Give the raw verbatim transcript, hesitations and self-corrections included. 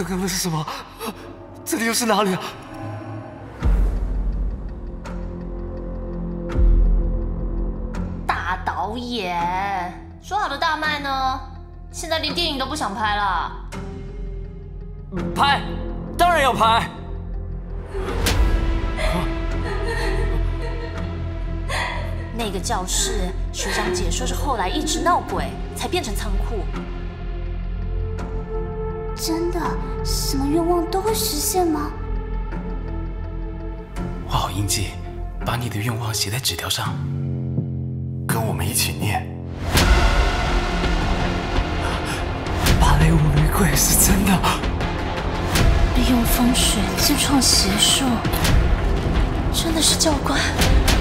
刚刚是什么？这里又是哪里啊？ 大导演，说好的大卖呢？现在连电影都不想拍了。 拍，当然要拍。 那个教室，学长姐说是后来一直闹鬼，才变成仓库。 真的，什么愿望都会实现吗？ 画好印记，把你的愿望写在纸条上，跟我们一起念。 芭蕾舞女鬼是真的。 利用风水自创邪术，真的是教官。